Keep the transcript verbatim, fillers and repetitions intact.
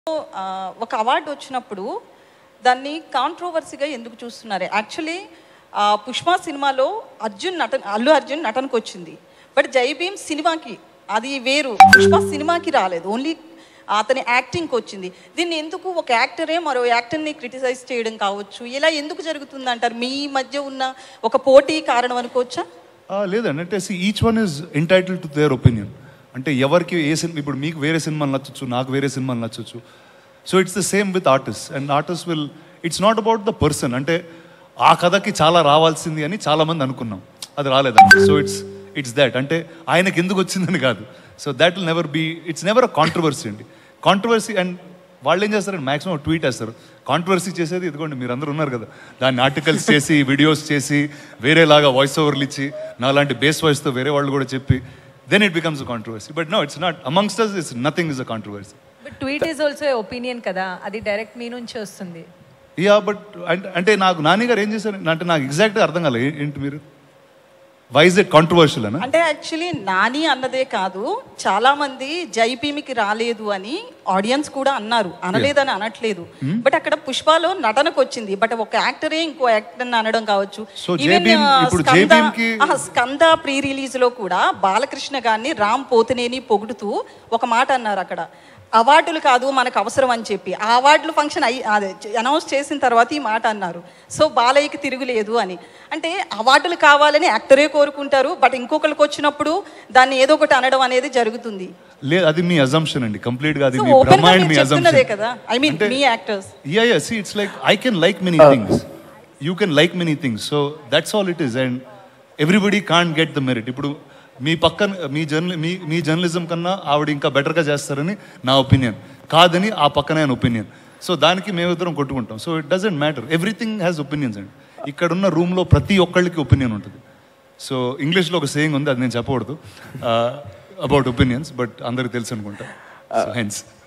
ఒక అవార్డు వచ్చినప్పుడు దాన్ని కాంట్రోవర్సీగా ఎందుకు చూస్తున్నారు? యాక్చువల్లీ పుష్ప సినిమాలో అర్జున్ నటన అల్లు అర్జున్ నటనకు వచ్చింది, బట్ జై భీమ్ సినిమాకి అది వేరు, పుష్ప సినిమాకి రాలేదు, ఓన్లీ అతని యాక్టింగ్కి వచ్చింది. దీన్ని ఎందుకు ఒక యాక్టరే మరో యాక్టర్ని క్రిటిసైజ్ చేయడం కావచ్చు, ఇలా ఎందుకు జరుగుతుంది అంటారు? మీ మధ్య ఉన్న ఒక పోటీ కారణం అనుకోవచ్చా? లేదండి, అంటే each one is entitle to their opinion. అంటే ఎవరికి ఏ సినిమా, ఇప్పుడు మీకు వేరే సినిమాలు నచ్చచ్చు, నాకు వేరే సినిమాలు నచ్చచ్చు. So it's the same with artist, and artist will, it's not about the person. అంటే ఆ కథకి చాలా రావాల్సింది అని చాలామంది అనుకున్నాం, అది రాలేదండి. సో ఇట్స్ ఇట్స్ దాట్, అంటే ఆయనకి ఎందుకు వచ్చిందని కాదు. So that will never be, it's never a controversy అండి. కాంట్రవర్సీ, అండ్ వాళ్ళు ఏం చేస్తారండి, మ్యాక్సిమం ట్వీట్ వేస్తారు. కాంట్రవర్సీ చేసేది ఇదిగోండి, మీరు అందరూ ఉన్నారు కదా, దాన్ని ఆర్టికల్స్ చేసి వీడియోస్ చేసి వేరేలాగా వాయిస్ ఓవర్లు ఇచ్చి నాలాంటి బేస్ వాయిస్తో వేరే వాళ్ళు కూడా చెప్పి, then it becomes a controversy. But no, it's not. Amongst us, it's nothing is a controversy. But tweet is also an opinion kada, adi direct మీ నుంచి వస్తుంది. Yeah, but అంటే నాకు నాని గారు ఏం చేశారు అంటే నాకు ఎగ్జాక్ట్గా అర్థం కాలేదు. ఏంటి మీరు, why is it controversial అన్న? అంటే యాక్చువల్లీ నాని అన్నదే కాదు, చాలా మంది జై భీమికి రాలేదు అని ఆడియన్స్ కూడా అన్నారు, అనలేదని అనట్లేదు. బట్ అక్కడ పుష్పలో నటనకు వచ్చింది, బట్ ఒక యాక్టరే ఇంకో యాక్టర్ అనడం కావచ్చు. స్కంద ప్రీ రిలీజ్ లో కూడా బాలకృష్ణ గారిని రామ్ పోతినేని పొగుడుతూ ఒక మాట అన్నారు, అక్కడ అవార్డులు కాదు మనకు అవసరం అని చెప్పి. ఆ అవార్డులు ఫంక్షన్ అయ్యి అదే అనౌన్స్ చేసిన తర్వాత ఈ మాట అన్నారు. సో బాలయ్యకి తిరుగులేదు అని. అంటే అవార్డులు కావాలని యాక్టరే కోరుకుంటారు, బట్ ఇంకొకరికి వచ్చినప్పుడు దాన్ని ఏదో ఒకటి అనడం అనేది జరుగుతుంది. లేదు, అది మీ అజంప్షన్ అండి, కంప్లీట్ గా. అది మీ బ్రహ్మాండ మీ అజంప్షన్ కదా. ఐ మీన్ మీ actors. Yeah yeah see it's like I can like many things, you can like many things. So that's all it is, and everybody can't get the merit. ఇప్పుడు మీ పక్కన మీ జర్నలి మీ మీ జర్నలిజం కన్నా ఆవిడ ఇంకా బెటర్గా చేస్తారని నా ఒపీనియన్, కాదని ఆ పక్కన ఆయన ఒపీనియన్. సో దానికి మేమిద్దరం కొట్టుకుంటాం. So it doesn't matter, everything has opinions అండి. ఇక్కడున్న రూమ్లో ప్రతి ఒక్కళ్ళకి ఒపీనియన్ ఉంటుంది. సో ఇంగ్లీష్లో ఒక సేయింగ్ ఉంది, అది నేను చెప్పకూడదు, అబౌట్ ఒపీనియన్స్, బట్ అందరికి తెలుసు అనుకుంటా. So hence